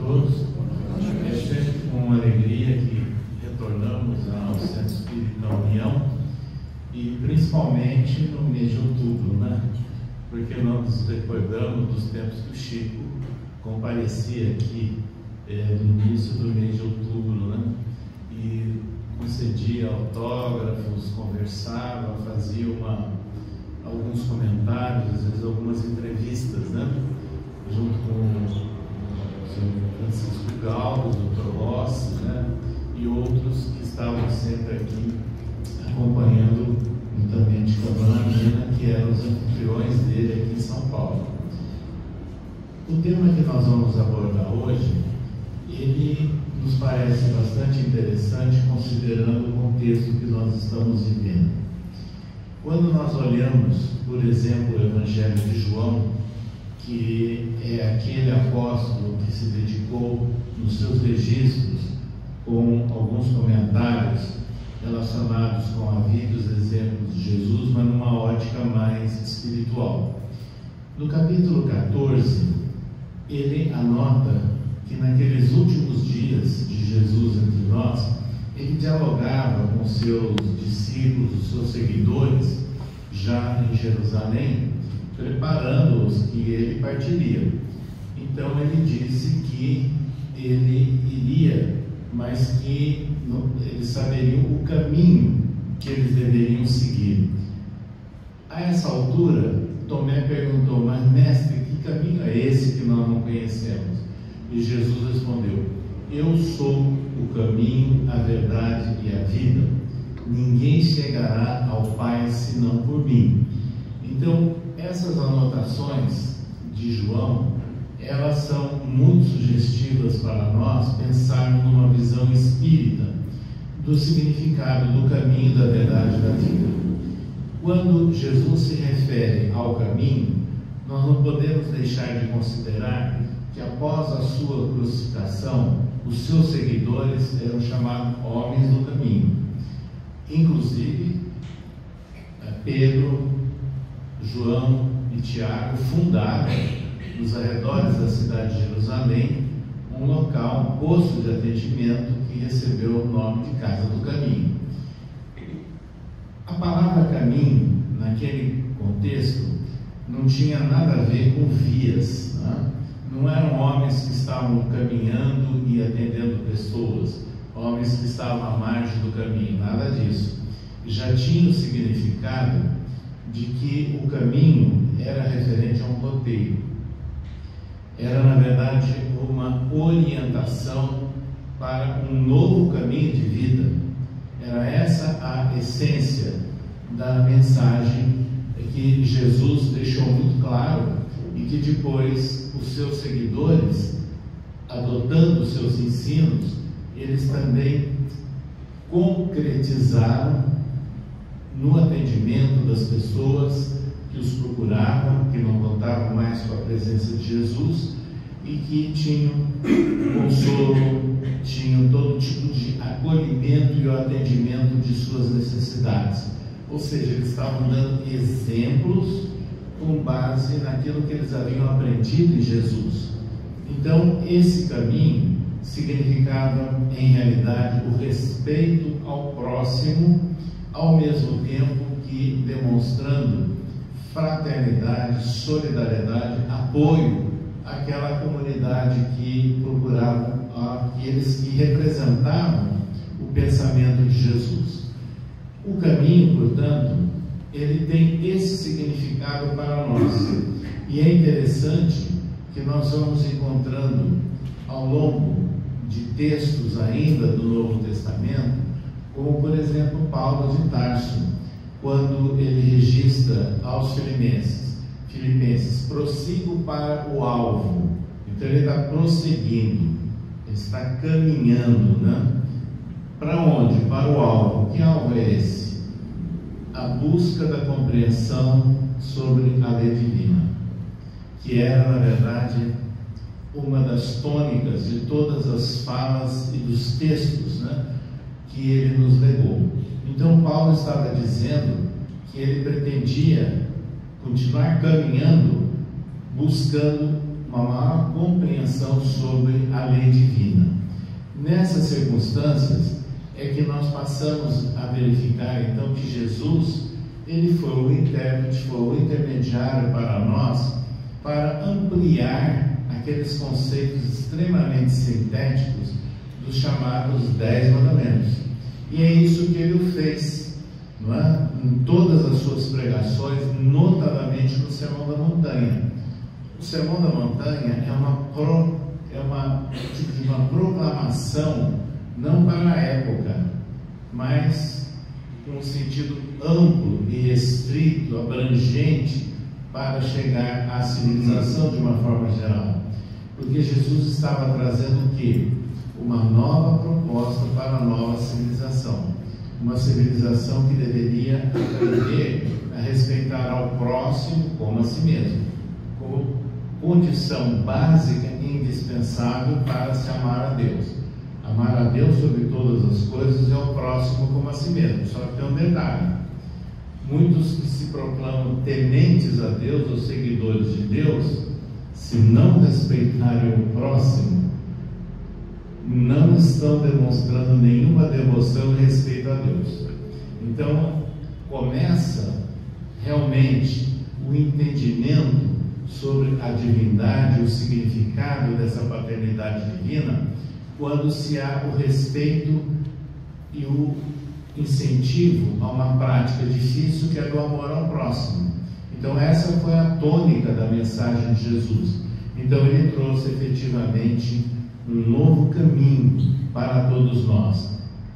todos. É sempre com alegria que retornamos ao Centro Espírita União, e principalmente no mês de outubro, né? Porque nós nos recordamos dos tempos que o Chico comparecia aqui no início do mês de outubro, né? E concedia autógrafos, conversava, fazia alguns comentários, às vezes algumas entrevistas, né? Junto com o Sr. Francisco Galdo, o Dr. Rossi, né? E outros que estavam sempre aqui acompanhando juntamente com a Dona Nina, que eram os anfitriões dele aqui em São Paulo. O tema que nós vamos abordar hoje, ele nos parece bastante interessante, considerando o contexto que nós estamos vivendo. Quando nós olhamos, por exemplo, o Evangelho de João, que é aquele apóstolo que se dedicou nos seus registros com alguns comentários relacionados com a vida e os exemplos de Jesus, mas numa ótica mais espiritual. No capítulo 14, ele anota que naqueles últimos dias de Jesus entre nós, ele dialogava com seus discípulos, os seus seguidores, já em Jerusalém, preparando-os que ele partiria. Então ele disse que ele iria, mas que eles saberiam o caminho que eles deveriam seguir. A essa altura, Tomé perguntou: mas mestre, que caminho é esse que nós não conhecemos? E Jesus respondeu: eu sou o caminho, a verdade e a vida. Ninguém chegará ao Pai senão por mim. Então, essas anotações de João, elas são muito sugestivas para nós pensarmos numa visão espírita do significado do caminho, da verdade e da vida. Quando Jesus se refere ao caminho, nós não podemos deixar de considerar que após a sua crucificação, os seus seguidores eram chamados homens do caminho. Inclusive, Pedro, João e Tiago fundaram, nos arredores da cidade de Jerusalém, um local, um posto de atendimento que recebeu o nome de Casa do Caminho. A palavra caminho, naquele contexto, não tinha nada a ver com vias, né? Não eram homens que estavam caminhando e atendendo pessoas, homens que estavam à margem do caminho, nada disso. Já tinha o significado de que o caminho era referente a um roteiro. Era, na verdade, uma orientação para um novo caminho de vida. Era essa a essência da mensagem que Jesus deixou muito claro e que depois os seus seguidores, adotando os seus ensinos, eles também concretizaram no atendimento das pessoas que os procuravam, que não contavam mais com a presença de Jesus e que tinham consolo, tinham todo tipo de acolhimento e o atendimento de suas necessidades. Ou seja, eles estavam dando exemplos com base naquilo que eles haviam aprendido em Jesus. Então, esse caminho significava, em realidade, o respeito ao próximo, ao mesmo tempo que demonstrando fraternidade, solidariedade, apoio àquela comunidade que procuravam, aqueles que representavam o pensamento de Jesus. O caminho, portanto, ele tem esse significado para nós. E é interessante que nós vamos encontrando ao longo de textos ainda do Novo Testamento, como por exemplo Paulo de Tarso, quando ele registra aos Filipenses, prossigo para o alvo. Então ele está prosseguindo, ele está caminhando, né? Para onde? Para o alvo. Que alvo é esse? A busca da compreensão sobre a lei divina, que era, na verdade, uma das tônicas de todas as falas e dos textos, né, que ele nos legou. Então Paulo estava dizendo que ele pretendia continuar caminhando, buscando uma maior compreensão sobre a lei divina. Nessas circunstâncias é que nós passamos a verificar então que Jesus, ele foi o intérprete, foi o intermediário para nós, para ampliar aqueles conceitos extremamente sintéticos dos chamados 10 mandamentos. E é isso que ele o fez, não é? Em todas as suas pregações, notadamente no Sermão da Montanha. O Sermão da Montanha é uma proclamação, não para a época, mas com um sentido amplo e restrito, abrangente, para chegar à civilização de uma forma geral. Porque Jesus estava trazendo o quê? Uma nova proposta para a nova civilização. Uma civilização que deveria aprender a respeitar ao próximo como a si mesmo, como condição básica e indispensável para se amar a Deus. Amar a Deus sobre todas as coisas e ao próximo como a si mesmo. Só que tem um detalhe: muitos que se proclamam tementes a Deus ou seguidores de Deus, se não respeitarem o próximo, não estão demonstrando nenhuma devoção e respeito a Deus. Então, começa realmente o entendimento sobre a divindade, o significado dessa paternidade divina, quando se há o respeito e o incentivo a uma prática difícil, que é do amor ao próximo. Então essa foi a tônica da mensagem de Jesus. Então ele trouxe efetivamente um novo caminho para todos nós.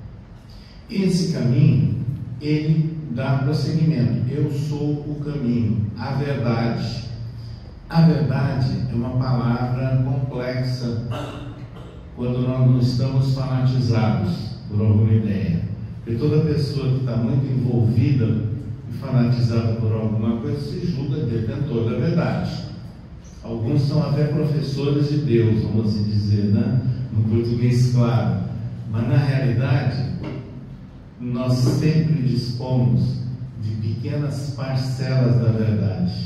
Esse caminho, ele dá prosseguimento. Eu sou o caminho, a verdade. A verdade é uma palavra complexa quando nós não estamos fanatizados por alguma ideia. Porque toda pessoa que está muito envolvida e fanatizada por alguma coisa se julga detentor da verdade. Alguns são até professores de Deus, vamos assim dizer, né? No português claro. Mas na realidade, nós sempre dispomos de pequenas parcelas da verdade.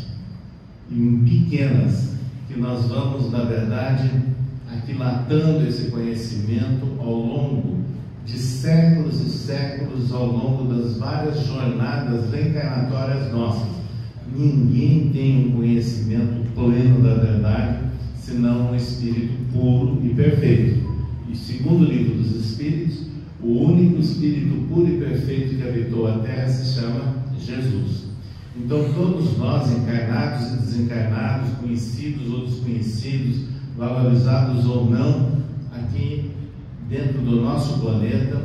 E pequenas, que nós vamos, na verdade, aquilatando esse conhecimento ao longo de séculos e séculos, ao longo das várias jornadas reencarnatórias nossas. Ninguém tem um conhecimento pleno da verdade, senão um espírito puro e perfeito. E segundo o livro dos Espíritos, o único espírito puro e perfeito que habitou a Terra se chama Jesus. Então todos nós, encarnados e desencarnados, conhecidos ou desconhecidos, valorizados ou não, aqui dentro do nosso planeta,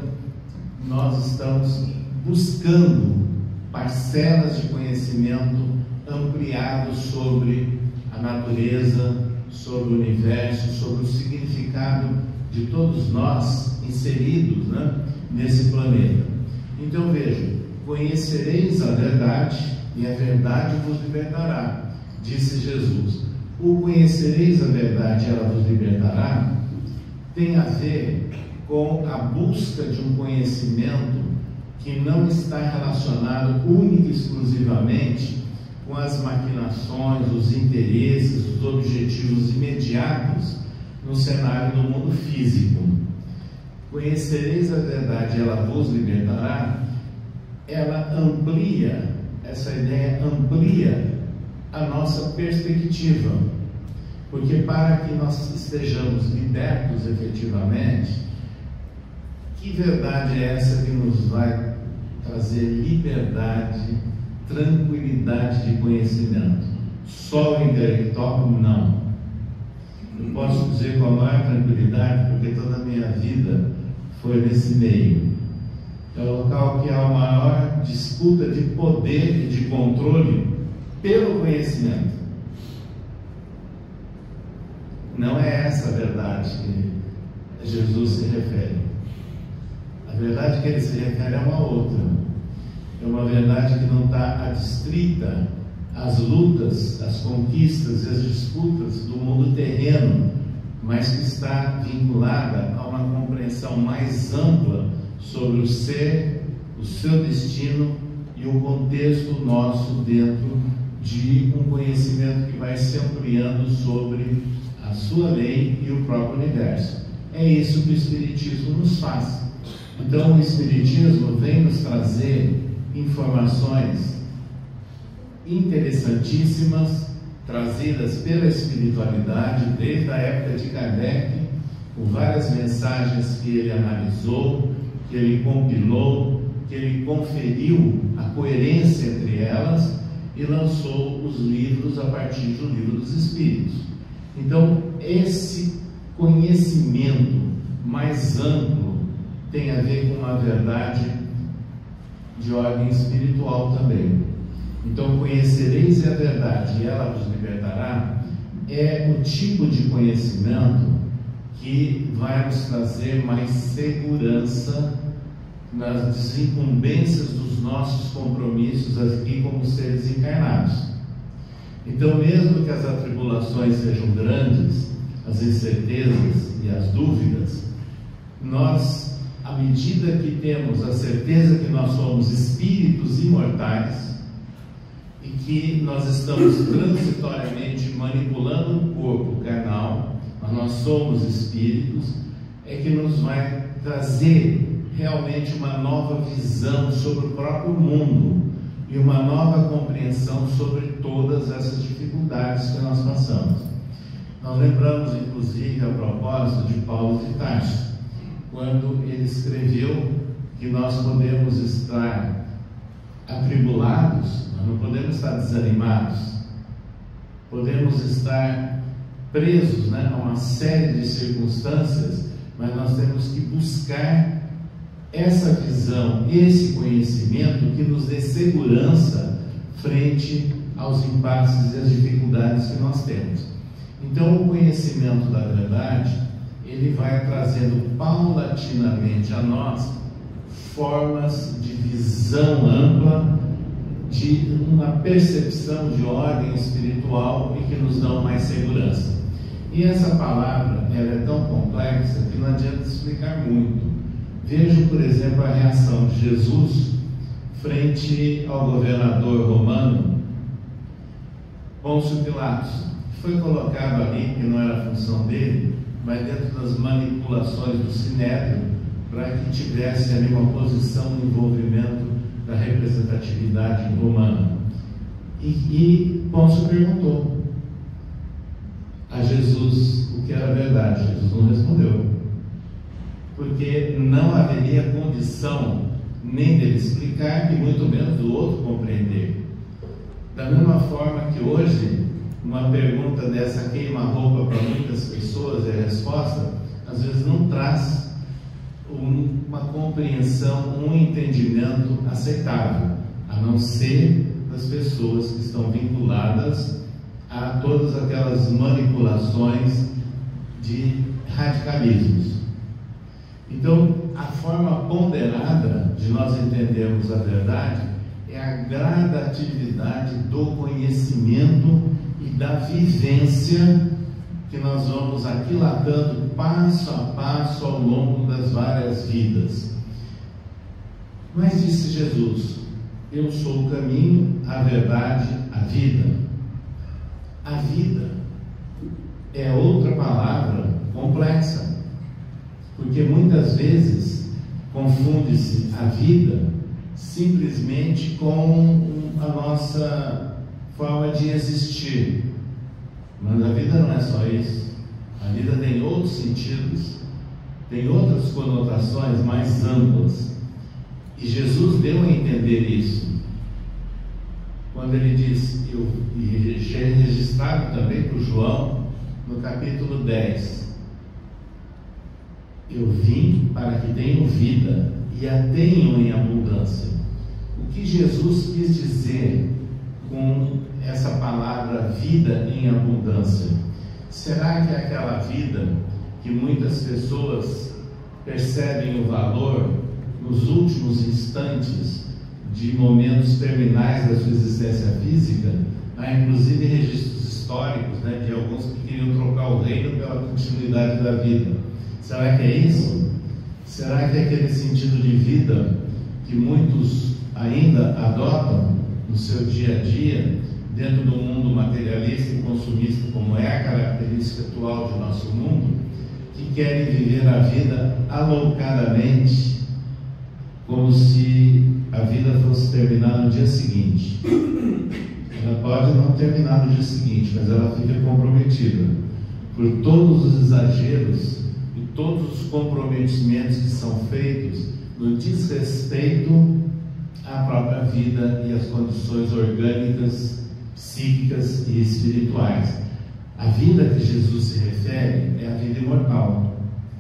nós estamos buscando parcelas de conhecimento ampliado sobre a natureza, sobre o universo, sobre o significado de todos nós inseridos, né, nesse planeta. Então vejam: conhecereis a verdade e a verdade vos libertará, disse Jesus. O conhecereis a verdade e ela vos libertará tem a ver com a busca de um conhecimento que não está relacionado única e exclusivamente com as maquinações, os interesses, os objetivos imediatos no cenário do mundo físico. Conhecereis a verdade e ela vos libertará, ela amplia, essa ideia amplia a nossa perspectiva, porque para que nós estejamos libertos efetivamente, que verdade é essa que nos vai trazer liberdade, tranquilidade de conhecimento? Só o intelectual? Não. Não posso dizer com a maior tranquilidade, porque toda a minha vida foi nesse meio. É o local que há a maior disputa de poder e de controle pelo conhecimento. Não é essa a verdade que Jesus se refere. A verdade que ele se refere é uma outra. É uma verdade que não está adstrita às lutas, às conquistas e às disputas do mundo terreno, mas que está vinculada a uma compreensão mais ampla sobre o ser, o seu destino e o contexto nosso dentro de um conhecimento que vai se ampliando sobre a sua lei e o próprio universo. É isso que o Espiritismo nos faz. Então, o Espiritismo vem nos trazer informações interessantíssimas, trazidas pela espiritualidade desde a época de Kardec, com várias mensagens que ele analisou, que ele compilou, que ele conferiu a coerência entre elas e lançou os livros a partir do Livro dos Espíritos. Então, esse conhecimento mais amplo tem a ver com uma verdade de ordem espiritual também. Então, conhecereis a verdade e ela vos libertará é o tipo de conhecimento que vai nos trazer mais segurança nas desincumbências dos nossos compromissos aqui como seres encarnados. Então, mesmo que as atribulações sejam grandes, as incertezas e as dúvidas, nós, à medida que temos a certeza que nós somos espíritos imortais e que nós estamos transitoriamente manipulando um corpo carnal, mas nós somos espíritos, é que nos vai trazer realmente uma nova visão sobre o próprio mundo e uma nova compreensão sobre todas essas dificuldades que nós passamos. Nós lembramos, inclusive, a propósito de Paulo de Tarso, quando ele escreveu que nós podemos estar atribulados, nós não podemos estar desanimados, podemos estar presos, a uma série de circunstâncias, mas nós temos que buscar essa visão, esse conhecimento que nos dê segurança frente aos impasses e às dificuldades que nós temos. Então, o conhecimento da verdade, ele vai trazendo paulatinamente a nós formas de visão ampla, de uma percepção de ordem espiritual e que nos dão mais segurança. E essa palavra, ela é tão complexa que não adianta explicar muito. Vejam, por exemplo, a reação de Jesus frente ao governador romano, Pôncio Pilatos, que foi colocado ali, que não era a função dele, mas dentro das manipulações do Sinédrio, para que tivesse ali uma posição no envolvimento da representatividade romana. E Pôncio perguntou a Jesus o que era verdade. Jesus não respondeu, porque não haveria condição nem dele explicar, e muito menos do outro compreender. Da mesma forma que hoje, uma pergunta dessa queima-roupa para muitas pessoas, e a resposta, às vezes não traz uma compreensão, um entendimento aceitável, a não ser das pessoas que estão vinculadas a todas aquelas manipulações de radicalismos. Então, a forma ponderada de nós entendermos a verdade é a gradatividade do conhecimento e da vivência que nós vamos aquilatando passo a passo ao longo das várias vidas. Mas disse Jesus: eu sou o caminho, a verdade, a vida. A vida é outra palavra complexa, porque muitas vezes confunde-se a vida simplesmente com a nossa forma de existir. Mas a vida não é só isso. A vida tem outros sentidos, tem outras conotações mais amplas. E Jesus deu a entender isso quando ele disse, e é registrado também por João no capítulo 10: eu vim para que tenham vida e a tenham em abundância. O que Jesus quis dizer com essa palavra vida em abundância? Será que é aquela vida que muitas pessoas percebem o valor nos últimos instantes de momentos terminais da sua existência física? Há inclusive registros históricos, de alguns que queriam trocar o reino pela continuidade da vida. Será que é isso? Será que é aquele sentido de vida que muitos ainda adotam no seu dia a dia, dentro do mundo materialista e consumista, como é a característica atual do nosso mundo, que querem viver a vida alocadamente, como se a vida fosse terminar no dia seguinte. Ela pode não terminar no dia seguinte, mas ela fica comprometida por todos os exageros e todos os comprometimentos que são feitos no desrespeito à própria vida e às condições orgânicas, psíquicas e espirituais. A vida que Jesus se refere é a vida imortal.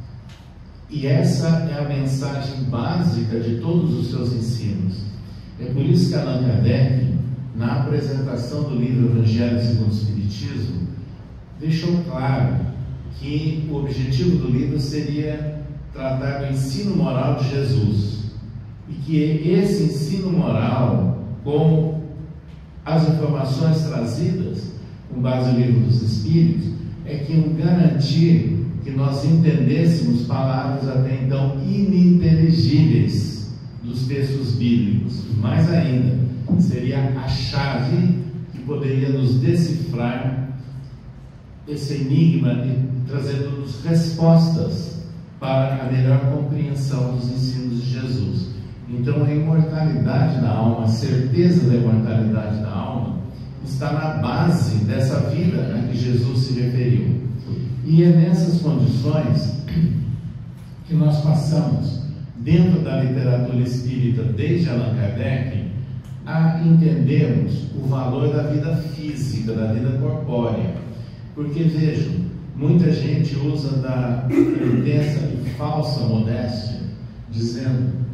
E essa é a mensagem básica de todos os seus ensinos. É por isso que Allan Kardec, na apresentação do livro Evangelho segundo o Espiritismo, deixou claro que o objetivo do livro seria tratar do ensino moral de Jesus, e que esse ensino moral, com as informações trazidas com base no livro dos Espíritos, é que iam garantir que nós entendêssemos palavras até então ininteligíveis dos textos bíblicos. Mais ainda, seria a chave que poderia nos decifrar esse enigma e trazendo-nos respostas para a melhor compreensão dos ensinos de Jesus. Então, a imortalidade da alma, a certeza da imortalidade da alma, está na base dessa vida a que Jesus se referiu. E é nessas condições que nós passamos, dentro da literatura espírita, desde Allan Kardec, a entendermos o valor da vida física, da vida corpórea. Porque, vejam, muita gente usa da intensa e falsa modéstia, dizendo: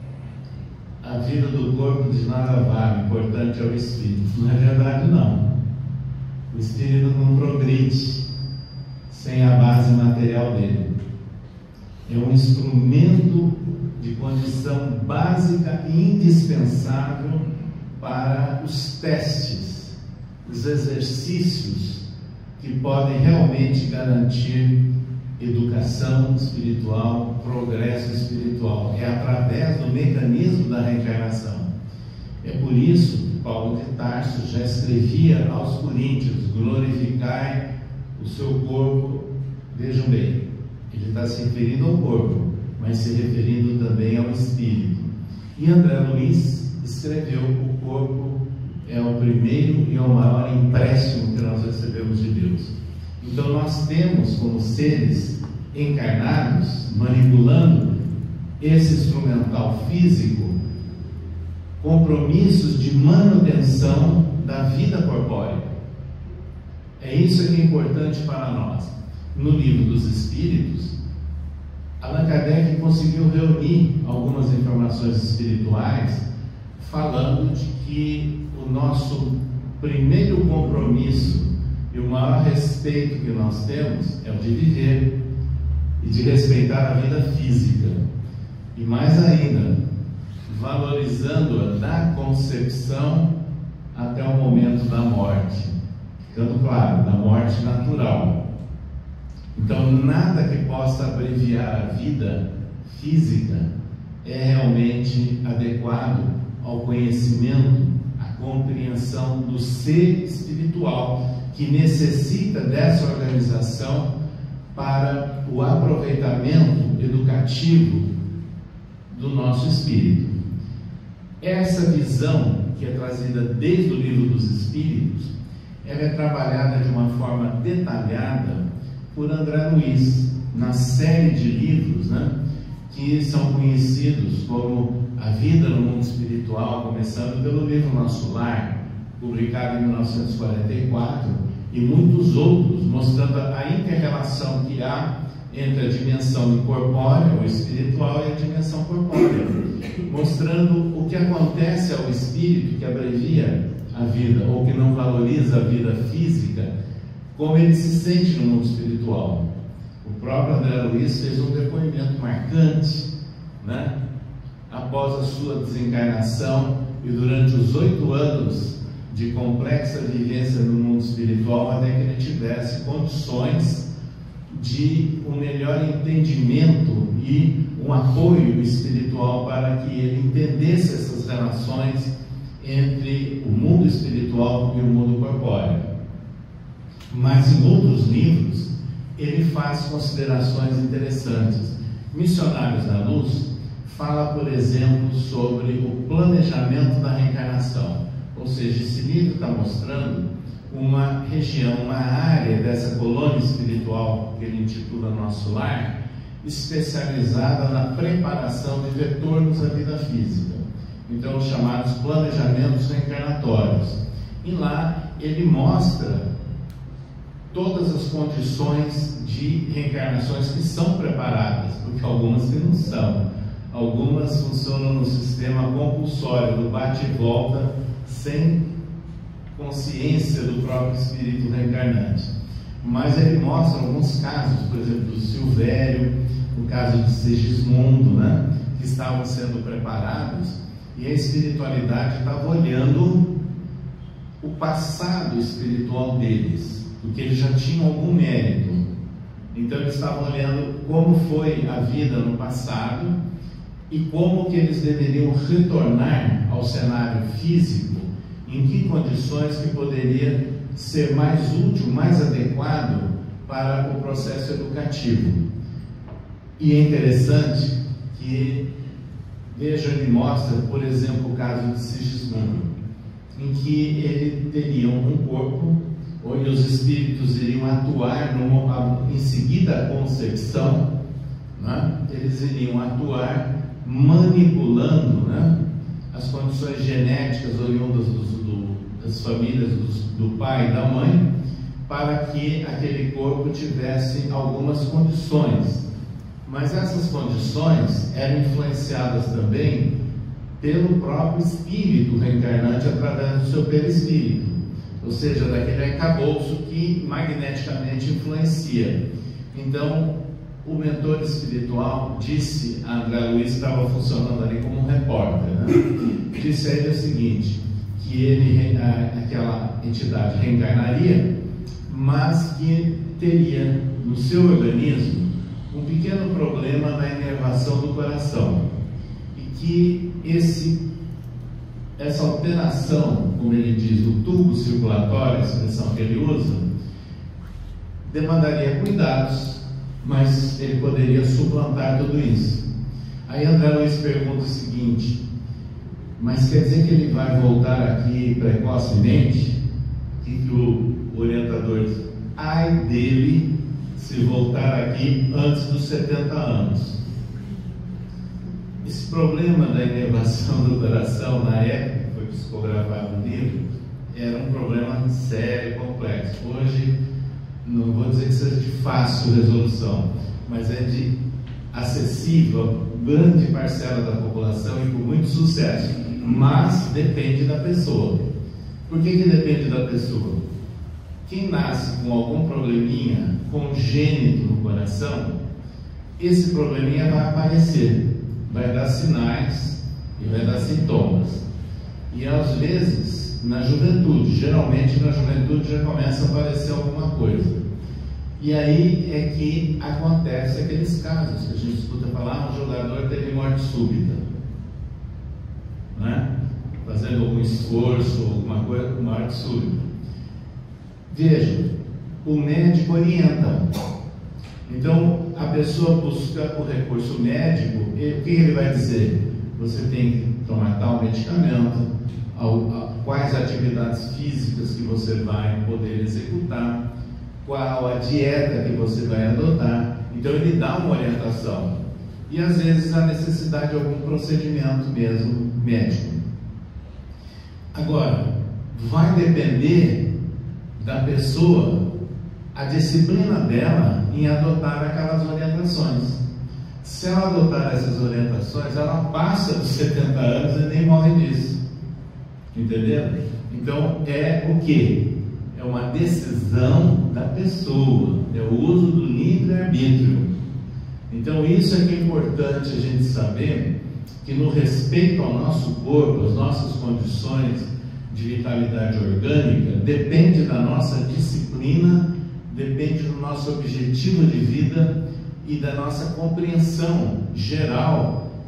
a vida do corpo de nada vale, o importante é o espírito. Não é verdade, não. O espírito não progride sem a base material dele. É um instrumento de condição básica e indispensável para os testes, os exercícios que podem realmente garantir educação espiritual, progresso espiritual. É através do mecanismo da reencarnação. É por isso que Paulo de Tarso já escrevia aos Coríntios: glorificai o seu corpo. Vejam bem, ele está se referindo ao corpo, mas se referindo também ao espírito. E André Luiz escreveu: o corpo é o primeiro e o maior empréstimo que nós recebemos de Deus. Então nós temos, como seres encarnados, manipulando esse instrumental físico, compromissos de manutenção da vida corpórea. É isso que é importante para nós. No livro dos Espíritos, Allan Kardec conseguiu reunir algumas informações espirituais, falando de que o nosso primeiro compromisso e o maior respeito que nós temos é o de viver e de respeitar a vida física. E mais ainda, valorizando-a da concepção até o momento da morte. Ficando claro, da morte natural. Então, nada que possa abreviar a vida física é realmente adequado ao conhecimento, à compreensão do ser espiritual, que necessita dessa organização para o aproveitamento educativo do nosso espírito. Essa visão, que é trazida desde o livro dos Espíritos, ela é trabalhada de uma forma detalhada por André Luiz, na série de livros, que são conhecidos como A Vida no Mundo Espiritual, começando pelo livro Nosso Lar, publicado em 1944, e muitos outros, mostrando a inter-relação que há entre a dimensão incorpórea, ou espiritual, e a dimensão corpórea, mostrando o que acontece ao espírito que abrevia a vida, ou que não valoriza a vida física, como ele se sente no mundo espiritual. O próprio André Luiz fez um depoimento marcante, após a sua desencarnação e durante os 8 anos de complexa vivência no mundo espiritual, até que ele tivesse condições de um melhor entendimento e um apoio espiritual para que ele entendesse essas relações entre o mundo espiritual e o mundo corpóreo. Mas em outros livros ele faz considerações interessantes. Missionários da Luz fala, por exemplo, sobre o planejamento da reencarnação. Ou seja, esse livro está mostrando uma região, uma área dessa colônia espiritual que ele intitula Nosso Lar, especializada na preparação de retornos à vida física. Então, os chamados planejamentos reencarnatórios. E lá ele mostra todas as condições de reencarnações que são preparadas, porque algumas que não são. Algumas funcionam no sistema compulsório, do bate e volta, sem consciência do próprio espírito reencarnante. Mas ele mostra alguns casos, por exemplo, do Silvério, no caso de Segismundo, que estavam sendo preparados, e a espiritualidade estava olhando o passado espiritual deles, porque eles já tinham algum mérito. Então eles estavam olhando como foi a vida no passado e como que eles deveriam retornar ao cenário físico, em que condições que poderia ser mais útil, mais adequado para o processo educativo. E é interessante que, veja, ele mostra, por exemplo, o caso de Sigismundo, em que ele teria um corpo onde os espíritos iriam atuar em seguida à concepção, eles iriam atuar manipulando as condições genéticas oriundas das famílias do pai e da mãe, para que aquele corpo tivesse algumas condições. Mas essas condições eram influenciadas também pelo próprio espírito reencarnante através do seu perispírito, ou seja, daquele arcabouço que magneticamente influencia. Então, o mentor espiritual disse a André Luiz, que estava funcionando ali como um repórter, disse a ele o seguinte, que aquela entidade reencarnaria, mas que teria no seu organismo um pequeno problema na inervação do coração, e que essa alteração, como ele diz, o tubo circulatório, a expressão que ele usa, demandaria cuidados, mas ele poderia suplantar tudo isso. Aí André Luiz pergunta o seguinte: mas quer dizer que ele vai voltar aqui precocemente? E que o orientador diz: ai dele se voltar aqui antes dos 70 anos. Esse problema da inervação do coração, na época que foi psicografado no livro, era um problema sério e complexo. Hoje, não vou dizer que seja de fácil resolução, mas é de acessível a grande parcela da população e com muito sucesso. Mas depende da pessoa. Por que depende da pessoa? Quem nasce com algum probleminha congênito no coração, esse probleminha vai aparecer, vai dar sinais e vai dar sintomas. E às vezes, na juventude, geralmente na juventude já começa a aparecer alguma coisa. E aí é que acontece aqueles casos que a gente escuta falar: um jogador teve morte súbita, fazendo algum esforço, alguma coisa, morte súbita. Veja, o médico orienta. Então a pessoa busca o recurso médico, e o que ele vai dizer? Você tem que tomar tal medicamento, quais atividades físicas que você vai poder executar, qual a dieta que você vai adotar. Então ele dá uma orientação, e às vezes a necessidade de algum procedimento mesmo médico. Agora, vai depender da pessoa a disciplina dela em adotar aquelas orientações. Se ela adotar essas orientações, ela passa dos 70 anos e nem morre disso. Entendeu? Então é o que? É uma decisão da pessoa, é o uso do livre-arbítrio. Então isso é que é importante a gente saber, que no respeito ao nosso corpo, às nossas condições de vitalidade orgânica, depende da nossa disciplina, depende do nosso objetivo de vida e da nossa compreensão geral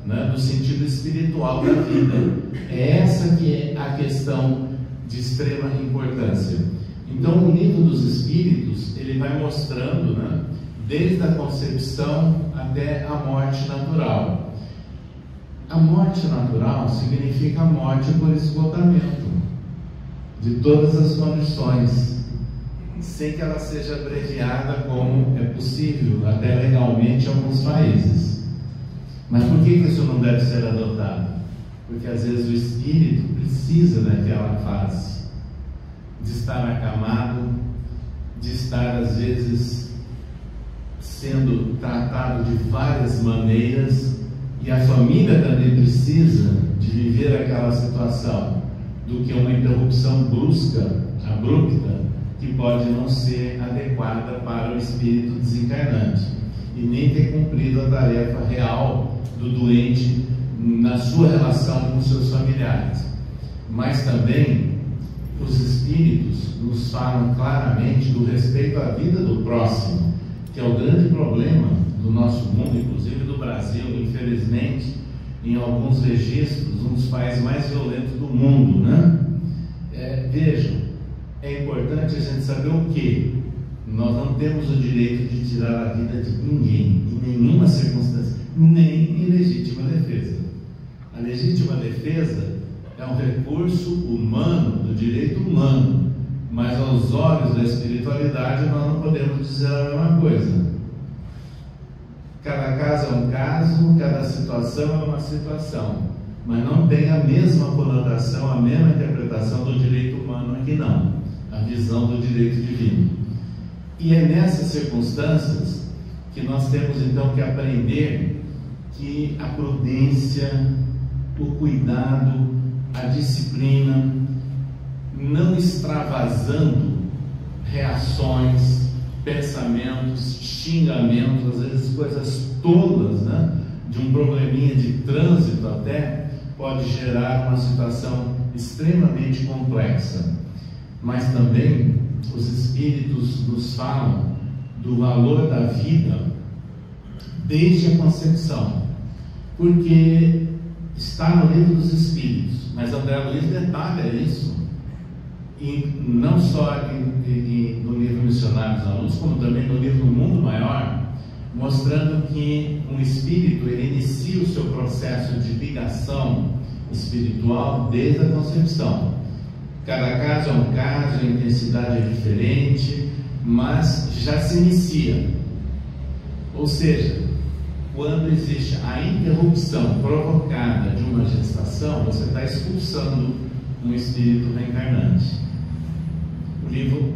né, do sentido espiritual da vida. É essa que é a questão de extrema importância. Então, o livro dos Espíritos, ele vai mostrando, né, desde a concepção até a morte natural. A morte natural significa a morte por esgotamento de todas as condições, sem que ela seja abreviada como é possível, até legalmente em alguns países. Mas por que isso não deve ser adotado? Porque às vezes o espírito precisa daquela fase, de estar acamado, de estar às vezes sendo tratado de várias maneiras, e a família também precisa de viver aquela situação, do que uma interrupção brusca, abrupta, que pode não ser adequada para o espírito desencarnante e nem ter cumprido a tarefa real do doente na sua relação com seus familiares. Mas também os espíritos nos falam claramente do respeito à vida do próximo, que é o grande problema do nosso mundo, inclusive do Brasil, infelizmente, em alguns registros, um dos países mais violentos do mundo, né? Vejam, é importante a gente saber o que nós não temos o direito de tirar a vida de ninguém, em nenhuma circunstância, nem em legítima defesa. A legítima defesa é um recurso humano, do direito humano, mas aos olhos da espiritualidade nós não podemos dizer a mesma coisa. Cada caso é um caso, cada situação é uma situação, mas não tem a mesma conotação, a mesma interpretação do direito humano aqui não, a visão do direito divino. E é nessas circunstâncias que nós temos então que aprender que a prudência, o cuidado, a disciplina, não extravasando reações, pensamentos, xingamentos, às vezes coisas tolas, né, de um probleminha de trânsito até, pode gerar uma situação extremamente complexa. Mas também os espíritos nos falam do valor da vida desde a concepção, porque está no livro dos Espíritos, mas André Luiz detalha isso, e não só no livro Missionários à Luz, como também no livro Mundo Maior, mostrando que um espírito ele inicia o seu processo de ligação espiritual desde a concepção. Cada caso é um caso, a intensidade é diferente, mas já se inicia. Ou seja, quando existe a interrupção provocada de uma gestação, você está expulsando um espírito reencarnante. O livro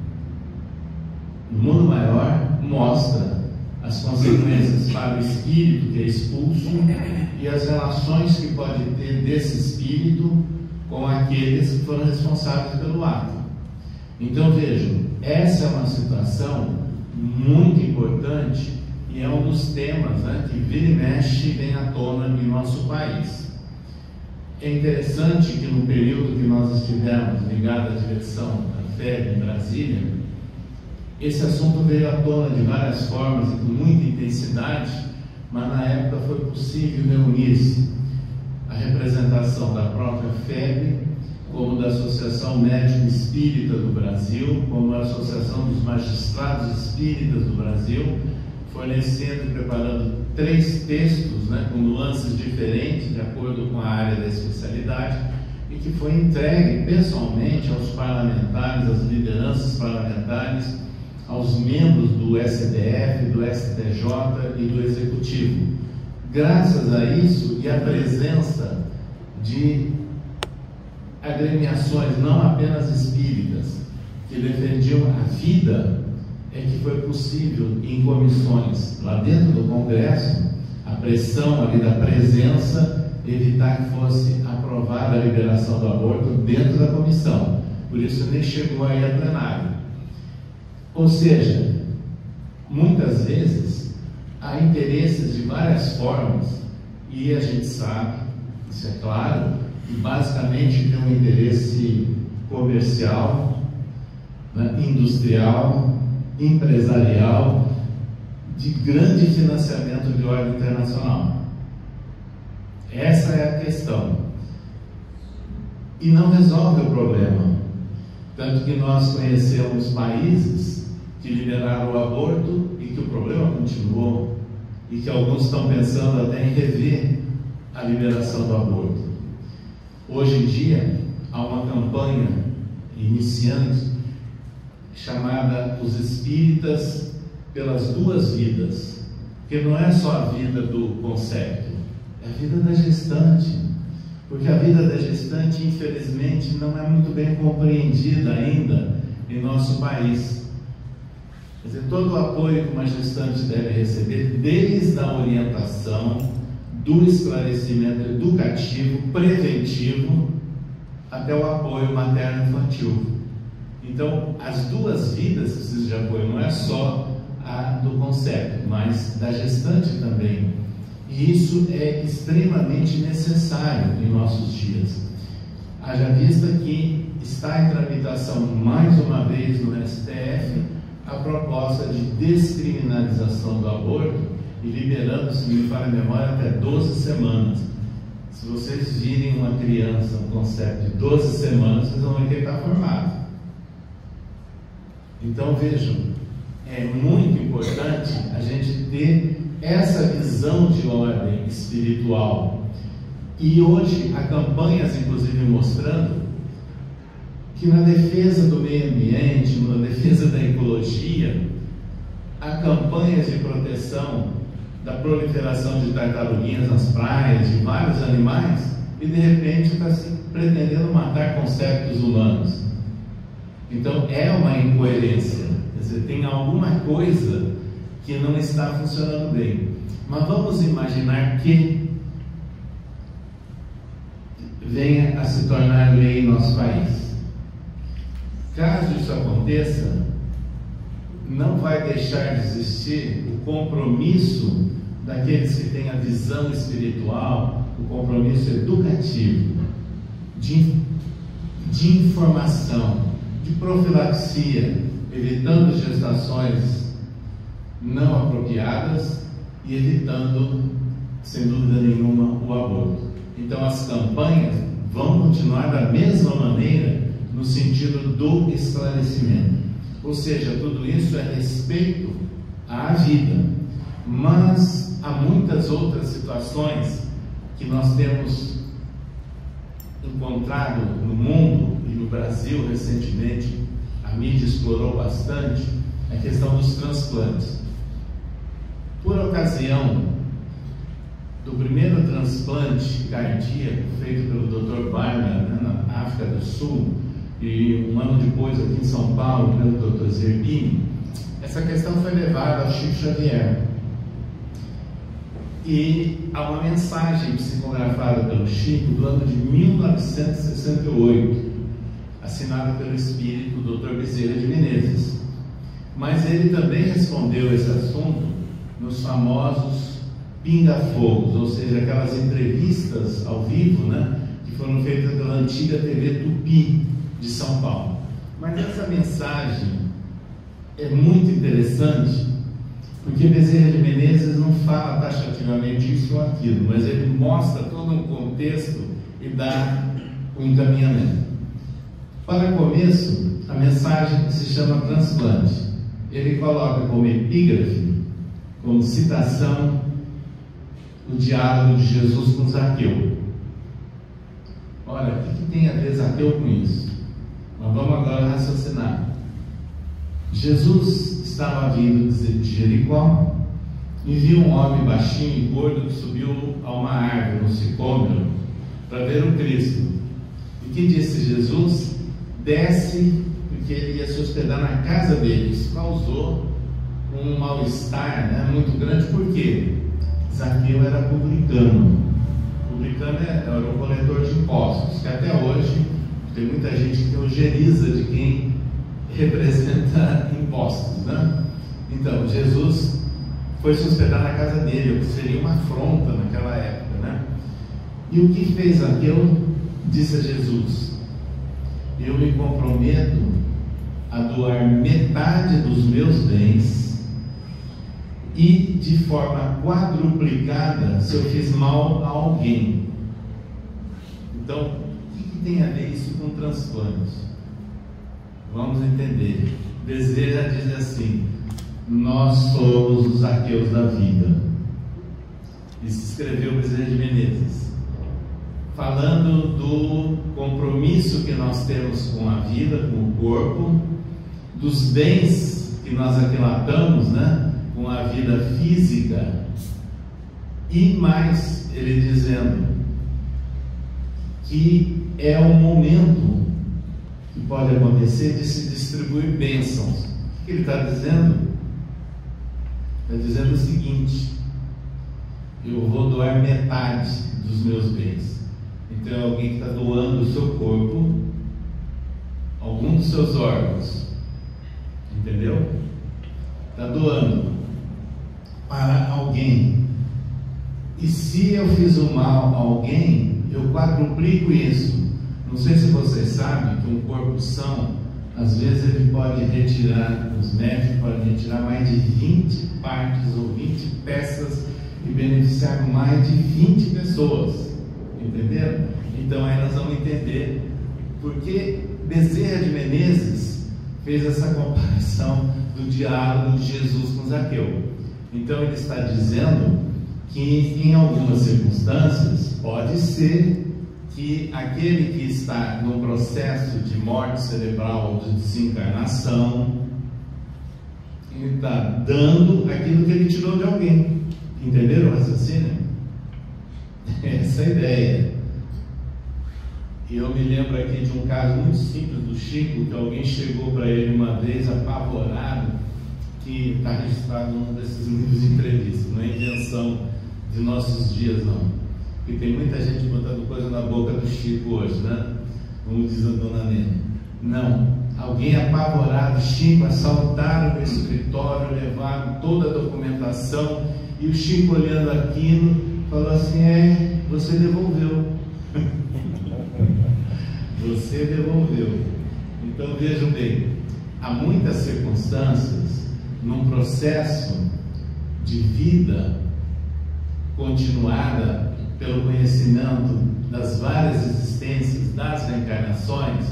Mundo Maior mostra as consequências para o espírito que é expulso e as relações que pode ter desse espírito com aqueles que foram responsáveis pelo ato. Então vejam, essa é uma situação muito importante e é um dos temas, né, que vira e mexe vem à tona em nosso país. É interessante que no período que nós estivemos ligados à direção da FEB em Brasília, esse assunto veio à tona de várias formas e com muita intensidade, mas na época foi possível reunir-se a representação da própria FEB, como da Associação Médica Espírita do Brasil, como a Associação dos Magistrados Espíritas do Brasil, fornecendo e preparando 3 textos, né, com nuances diferentes, de acordo com a área da especialidade, e que foi entregue pessoalmente aos parlamentares, às lideranças parlamentares, aos membros do STF, do STJ e do Executivo. Graças a isso e à presença de agremiações, não apenas espíritas, que defendiam a vida, é que foi possível, em comissões lá dentro do Congresso, a pressão ali da presença, evitar que fosse aprovada a liberação do aborto dentro da comissão. Por isso nem chegou aí a plenário. Ou seja, muitas vezes há interesses de várias formas, e a gente sabe, isso é claro, que basicamente tem um interesse comercial, né, industrial, empresarial, de grande financiamento de ordem internacional. Essa é a questão. E não resolve o problema. Tanto que nós conhecemos países que liberaram o aborto e que o problema continuou, e que alguns estão pensando até em rever a liberação do aborto. Hoje em dia, há uma campanha iniciante chamada Os Espíritas pelas Duas Vidas, porque não é só a vida do concepto, é a vida da gestante, porque a vida da gestante, infelizmente, não é muito bem compreendida ainda em nosso país. Quer dizer, todo o apoio que uma gestante deve receber, desde a orientação, do esclarecimento educativo, preventivo, até o apoio materno-infantil. Então, as duas vidas precisam de apoio, não é só a do concepto, mas da gestante também. E isso é extremamente necessário em nossos dias. Haja vista que está em tramitação mais uma vez no STF a proposta de descriminalização do aborto e liberando, se me falha a memória, até 12 semanas. Se vocês virem uma criança, um conceito de 12 semanas, vocês vão ver que ele está formado. Então vejam, é muito importante a gente ter essa visão de ordem espiritual. E hoje há campanhas, inclusive, mostrando que na defesa do meio ambiente, na defesa da ecologia, há campanhas de proteção da proliferação de tartaruguinhas nas praias, de vários animais, e de repente está se pretendendo matar conceitos humanos. Então é uma incoerência, quer dizer, tem alguma coisa que não está funcionando bem. Mas vamos imaginar que venha a se tornar lei em nosso país. Caso isso aconteça, não vai deixar de existir o compromisso daqueles que têm a visão espiritual, o compromisso educativo, de informação, de profilaxia, evitando gestações não apropriadas e evitando, sem dúvida nenhuma, o aborto. Então as campanhas vão continuar da mesma maneira no sentido do esclarecimento. Ou seja, tudo isso é respeito à vida. Mas há muitas outras situações que nós temos encontrado no mundo e no Brasil recentemente, a mídia explorou bastante a questão dos transplantes. Por ocasião do primeiro transplante cardíaco feito pelo Dr. Barna, na África do Sul, e um ano depois aqui em São Paulo pelo Dr. Zerbini, essa questão foi levada ao Chico Xavier. E há uma mensagem psicografada pelo Chico do ano de 1968, assinada pelo espírito Dr. Bezerra de Menezes. Mas ele também respondeu esse assunto nos famosos pinga-fogos, ou seja, aquelas entrevistas ao vivo, que foram feitas pela antiga TV Tupi de São Paulo. Mas essa mensagem é muito interessante, porque Bezerra de Menezes não fala taxativamente isso ou aquilo, mas ele mostra todo um contexto e dá um encaminhamento. Para começo, a mensagem se chama transplante. Ele coloca como epígrafe, como citação, o diálogo de Jesus com Zaqueu. Olha, o que tem a ver Zaqueu com isso? Mas vamos agora raciocinar. Jesus estava vindo de Jericó e viu um homem baixinho e gordo que subiu a uma árvore, um sicômoro, para ver o Cristo. E que disse Jesus? Desce, porque ele ia se hospedar na casa dele. Isso causou um mal-estar muito grande. Por quê? Zaqueu era publicano. Publicano era o coletor de impostos, que até hoje tem muita gente que ojeriza de quem representa impostos, Então, Jesus foi se hospedar na casa dele, o que seria uma afronta naquela época, E o que fez Zaqueu? Disse a Jesus: eu me comprometo a doar metade dos meus bens e de forma quadruplicada se eu fiz mal a alguém. Então, o que tem a ver isso com transplantes? Vamos entender. Bezerra diz assim: nós somos os Zaqueus da vida. Isso escreveu Bezerra de Menezes, falando do compromisso que nós temos com a vida, com o corpo, dos bens que nós aquilatamos, né, com a vida física, e mais, ele dizendo que é o momento que pode acontecer de se distribuir bênçãos. O que ele está dizendo? Está dizendo o seguinte: eu vou doar metade dos meus bens. Então é alguém que está doando o seu corpo, algum dos seus órgãos, entendeu? Está doando para alguém. E se eu fiz o mal a alguém, eu quadruplico isso. Não sei se vocês sabem que um corpo são, às vezes ele pode retirar, os médicos podem retirar mais de 20 partes ou 20 peças e beneficiar mais de 20 pessoas. Entenderam? Então aí nós vamos entender porque Bezerra de Menezes fez essa comparação do diálogo de Jesus com Zaqueu. Então ele está dizendo que em algumas circunstâncias pode ser que aquele que está no processo de morte cerebral ou de desencarnação, ele está dando aquilo que ele tirou de alguém. Entenderam o raciocínio? Essa é a ideia. E eu me lembro aqui de um caso muito simples do Chico, que alguém chegou para ele uma vez apavorado, que está registrado num desses livros de entrevistas, não é invenção de nossos dias não, porque tem muita gente botando coisa na boca do Chico hoje, né? Como diz a dona Nena. Não, alguém apavorado, Chico, assaltaram o escritório, levaram toda a documentação, e o Chico olhando aquilo, falou assim: você devolveu. Você devolveu. Então vejam bem, há muitas circunstâncias num processo de vida continuada pelo conhecimento das várias existências, das reencarnações,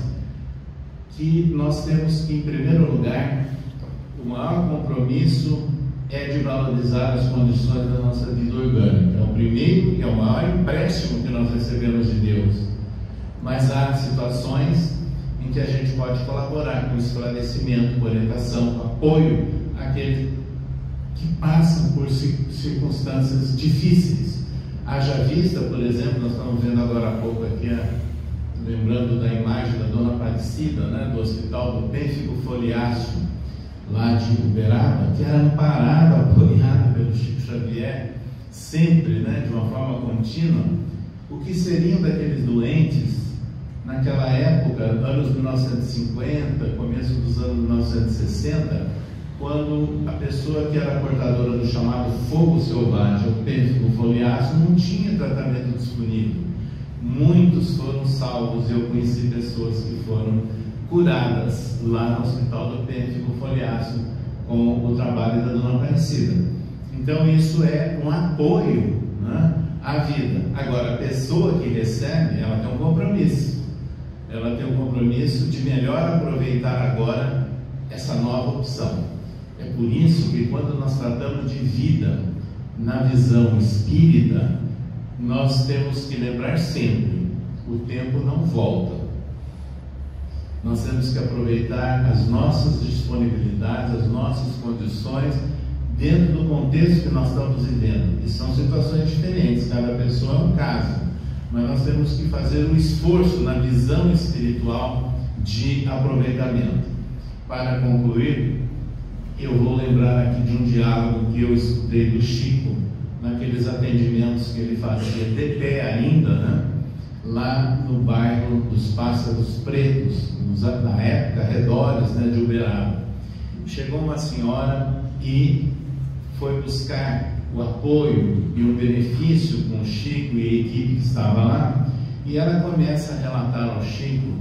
que nós temos que, em primeiro lugar, o maior compromisso é de valorizar as condições da nossa vida orgânica. É o primeiro e é o maior empréstimo que nós recebemos de Deus. Mas há situações em que a gente pode colaborar com esclarecimento, com orientação, com apoio àqueles que passam por circunstâncias difíceis. Haja vista, por exemplo, nós estamos vendo agora há pouco aqui, lembrando da imagem da Dona Aparecida, né, do Hospital do Pênfigo Foliáceo, lá de Uberaba, que era amparada, apoiada pelo Chico Xavier, sempre, né, de uma forma contínua. O que seriam daqueles doentes naquela época, anos 1950, começo dos anos 1960, quando a pessoa que era portadora do chamado fogo selvagem, o pênfigo foliáceo, não tinha tratamento disponível. Muitos foram salvos. Eu conheci pessoas que foram curadas lá no Hospital do Pênfigo Foliáceo com o trabalho da Dona Aparecida. Então isso é um apoio, né, à vida. Agora, a pessoa que recebe, ela tem um compromisso. Ela tem um compromisso de melhor aproveitar agora essa nova opção. É por isso que quando nós tratamos de vida na visão espírita, nós temos que lembrar sempre: o tempo não volta. Nós temos que aproveitar as nossas disponibilidades, as nossas condições, dentro do contexto que nós estamos vivendo. E são situações diferentes, cada pessoa é um caso, mas nós temos que fazer um esforço na visão espiritual de aproveitamento. Para concluir, eu vou lembrar aqui de um diálogo que eu escutei do Chico, naqueles atendimentos que ele fazia de pé ainda, né? Lá no bairro dos Pássaros Pretos, na época, arredores, né, de Uberaba. Chegou uma senhora e foi buscar o apoio e o benefício com o Chico e a equipe que estava lá, e ela começa a relatar ao Chico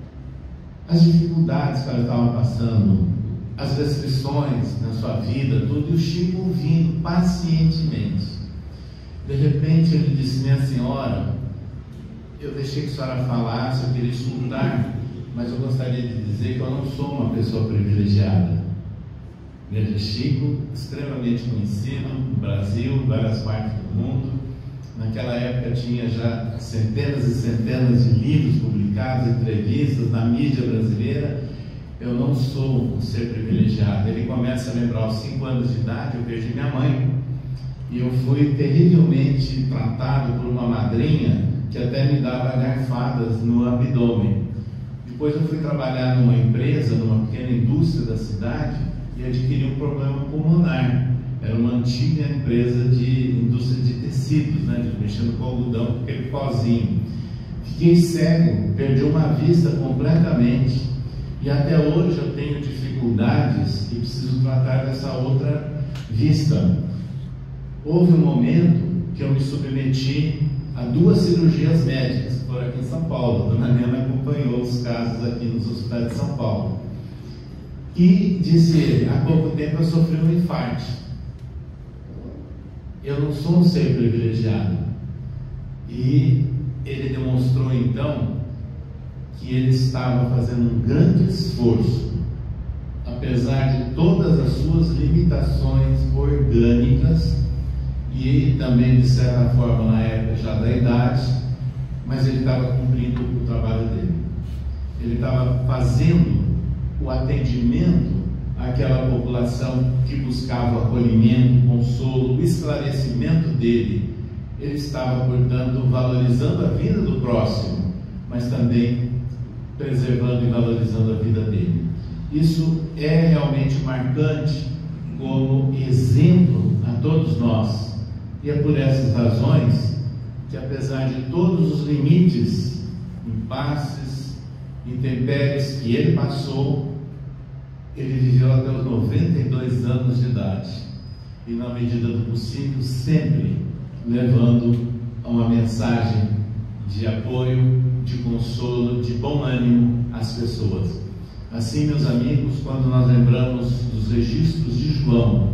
as dificuldades que ela estava passando, as restrições na sua vida, tudo, e o Chico ouvindo pacientemente. De repente ele disse: minha senhora, eu deixei que a senhora falasse, eu queria escutar, mas eu gostaria de dizer que eu não sou uma pessoa privilegiada. Veja, Chico, extremamente conhecido no Brasil, em várias partes do mundo. Naquela época tinha já centenas e centenas de livros publicados, entrevistas na mídia brasileira. Eu não sou um ser privilegiado. Ele começa a lembrar aos 5 anos de idade, eu perdi minha mãe. E eu fui terrivelmente tratado por uma madrinha que até me dava garfadas no abdômen. Depois eu fui trabalhar numa empresa, numa pequena indústria da cidade, e adquiri um problema pulmonar. Era uma antiga empresa de indústria de tecidos, né, mexendo com algodão, com aquele pozinho. Fiquei cego, perdi uma vista completamente, e até hoje eu tenho dificuldades e preciso tratar dessa outra vista. Houve um momento que eu me submeti a 2 cirurgias médicas, que foram aqui em São Paulo. A dona Nena acompanhou os casos aqui nos hospitais de São Paulo. E, disse ele, há pouco tempo eu sofri um infarto. Eu não sou um ser privilegiado. E ele demonstrou então que ele estava fazendo um grande esforço, apesar de todas as suas limitações orgânicas e também, de certa forma, na época já da idade, mas ele estava cumprindo o trabalho dele. Ele estava fazendo o atendimento àquela população que buscava acolhimento, consolo, o esclarecimento dele. Ele estava, portanto, valorizando a vida do próximo, mas também preservando e valorizando a vida dele. Isso é realmente marcante como exemplo a todos nós. E é por essas razões que, apesar de todos os limites, impasses, intempéries que ele passou, ele viveu até os 92 anos de idade. E, na medida do possível, sempre levando uma mensagem de apoio, de consolo, de bom ânimo às pessoas. Assim, meus amigos, quando nós lembramos dos registros de João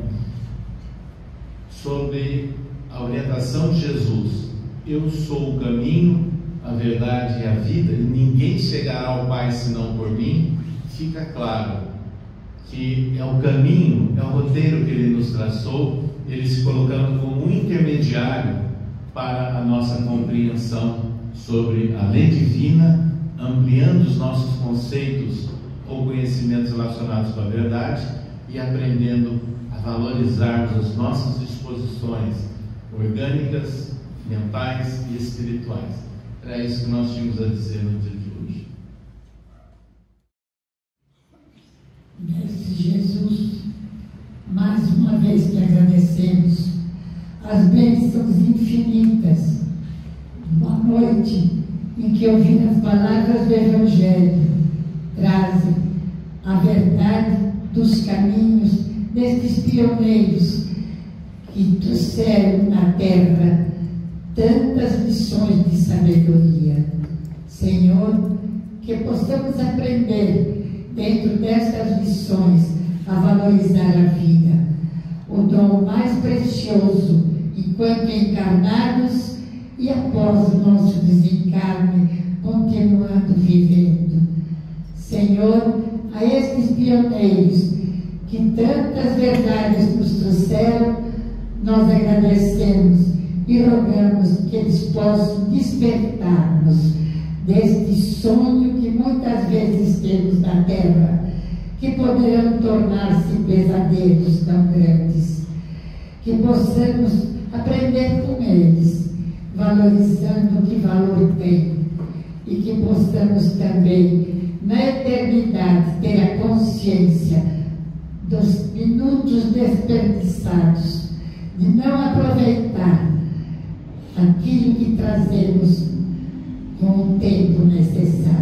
sobre a orientação de Jesus, eu sou o caminho, a verdade e a vida, e ninguém chegará ao Pai senão por mim, fica claro que é o caminho, é o roteiro que ele nos traçou, ele se colocando como um intermediário para a nossa compreensão sobre a lei divina, ampliando os nossos conceitos ou conhecimentos relacionados com a verdade e aprendendo a valorizarmos as nossas disposições orgânicas, mentais e espirituais. Era isso que nós tínhamos a dizer no dia de hoje. Mestre Jesus, mais uma vez te agradecemos as bênçãos infinitas, uma noite em que ouvir as palavras do Evangelho trazem a verdade dos caminhos destes pioneiros que trouxeram à terra tantas lições de sabedoria. Senhor, que possamos aprender dentro destas lições a valorizar a vida, o dom mais precioso enquanto encarnados e após o nosso desencarne, continuando vivendo. Senhor, a estes pioneiros que tantas verdades nos trouxeram, nós agradecemos e rogamos que eles possam despertar-nos deste sonho que muitas vezes temos na terra, que poderão tornar-se pesadelos tão grandes, que possamos aprender com eles, valorizando o que valor tem, e que possamos também, na eternidade, ter a consciência dos minutos desperdiçados, de não aproveitar aquilo que trazemos com o tempo necessário.